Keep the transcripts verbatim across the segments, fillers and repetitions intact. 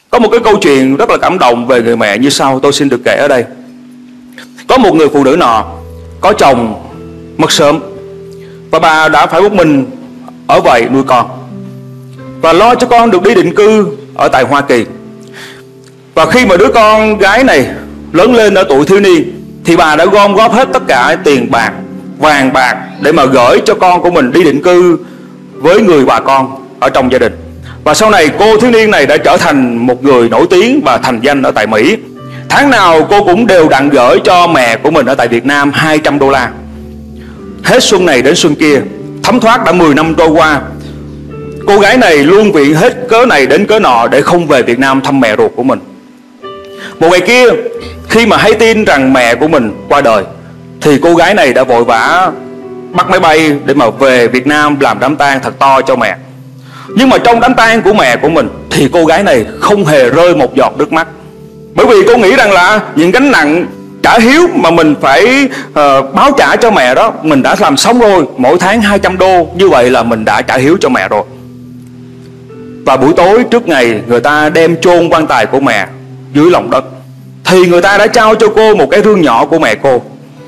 Có một cái câu chuyện rất là cảm động về người mẹ như sau, tôi xin được kể ở đây. Có một người phụ nữ nọ có chồng mất sớm, và bà đã phải một mình ở vậy nuôi con và lo cho con được đi định cư ở tại Hoa Kỳ. Và khi mà đứa con gái này lớn lên ở tuổi thiếu niên thì bà đã gom góp hết tất cả tiền bạc, vàng bạc để mà gửi cho con của mình đi định cư với người bà con ở trong gia đình. Và sau này cô thiếu niên này đã trở thành một người nổi tiếng và thành danh ở tại Mỹ. Tháng nào cô cũng đều đặn gửi cho mẹ của mình ở tại Việt Nam hai trăm đô la. Hết xuân này đến xuân kia, thấm thoát đã mười năm trôi qua, cô gái này luôn viện hết cớ này đến cớ nọ để không về Việt Nam thăm mẹ ruột của mình. Một ngày kia, khi mà hay tin rằng mẹ của mình qua đời, thì cô gái này đã vội vã bắt máy bay để mà về Việt Nam làm đám tang thật to cho mẹ. Nhưng mà trong đám tang của mẹ của mình thì cô gái này không hề rơi một giọt nước mắt. Bởi vì cô nghĩ rằng là những gánh nặng trả hiếu mà mình phải uh, báo trả cho mẹ đó, mình đã làm xong rồi. Mỗi tháng hai trăm đô, như vậy là mình đã trả hiếu cho mẹ rồi. Và buổi tối trước ngày người ta đem chôn quan tài của mẹ dưới lòng đất, thì người ta đã trao cho cô một cái rương nhỏ của mẹ cô.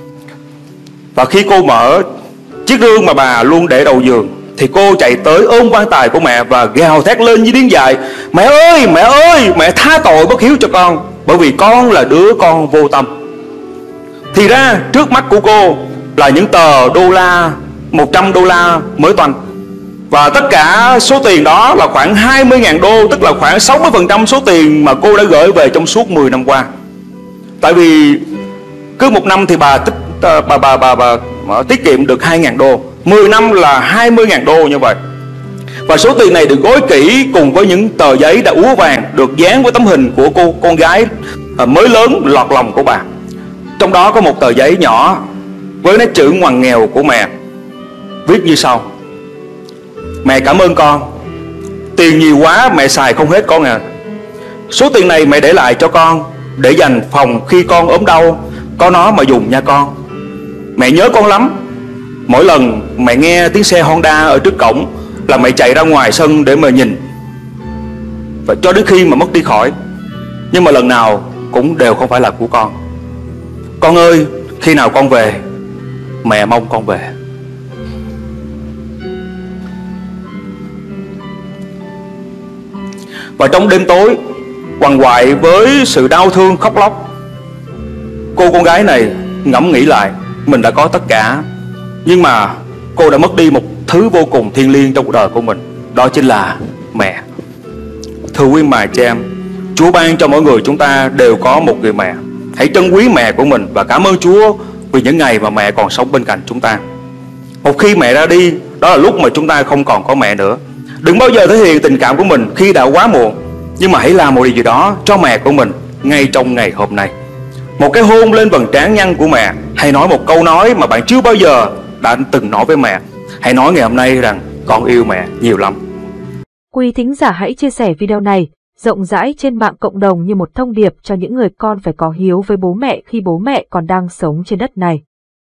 Và khi cô mở chiếc rương mà bà luôn để đầu giường, thì cô chạy tới ôm quan tài của mẹ và gào thét lên như điên dại: Mẹ ơi, mẹ ơi, mẹ tha tội bất hiếu cho con, bởi vì con là đứa con vô tâm. Thì ra trước mắt của cô là những tờ đô la, một trăm đô la mới toanh. Và tất cả số tiền đó là khoảng hai mươi nghìn đô, tức là khoảng sáu mươi phần trăm số tiền mà cô đã gửi về trong suốt mười năm qua. Tại vì cứ một năm thì bà tích bà bà bà, bà, bà, bà tiết kiệm được hai nghìn đô, mười năm là hai mươi nghìn đô như vậy. Và số tiền này được gói kỹ cùng với những tờ giấy đã úa vàng, được dán với tấm hình của cô con gái mới lớn lọt lòng của bà. Trong đó có một tờ giấy nhỏ với nét chữ ngoằn nghèo của mẹ, viết như sau: Mẹ cảm ơn con, tiền nhiều quá mẹ xài không hết con à. Số tiền này mẹ để lại cho con để dành phòng khi con ốm đau, có nó mà dùng nha con. Mẹ nhớ con lắm. Mỗi lần mẹ nghe tiếng xe Honda ở trước cổng là mẹ chạy ra ngoài sân để mà nhìn, và cho đến khi mà mất đi khỏi. Nhưng mà lần nào cũng đều không phải là của con. Con ơi, khi nào con về, mẹ mong con về. Và trong đêm tối quằn quại với sự đau thương khóc lóc, cô con gái này ngẫm nghĩ lại, mình đã có tất cả, nhưng mà cô đã mất đi một thứ vô cùng thiêng liêng trong cuộc đời của mình, đó chính là mẹ. Thưa quý bà chị em, Chúa ban cho mỗi người chúng ta đều có một người mẹ. Hãy trân quý mẹ của mình và cảm ơn Chúa vì những ngày mà mẹ còn sống bên cạnh chúng ta. Một khi mẹ ra đi, đó là lúc mà chúng ta không còn có mẹ nữa. Đừng bao giờ thể hiện tình cảm của mình khi đã quá muộn, nhưng mà hãy làm một điều gì đó cho mẹ của mình ngay trong ngày hôm nay. Một cái hôn lên vầng trán nhăn của mẹ, hay nói một câu nói mà bạn chưa bao giờ đã từng nói với mẹ. Hãy nói ngày hôm nay rằng con yêu mẹ nhiều lắm. Quý thính giả hãy chia sẻ video này rộng rãi trên mạng cộng đồng như một thông điệp cho những người con phải có hiếu với bố mẹ khi bố mẹ còn đang sống trên đất này.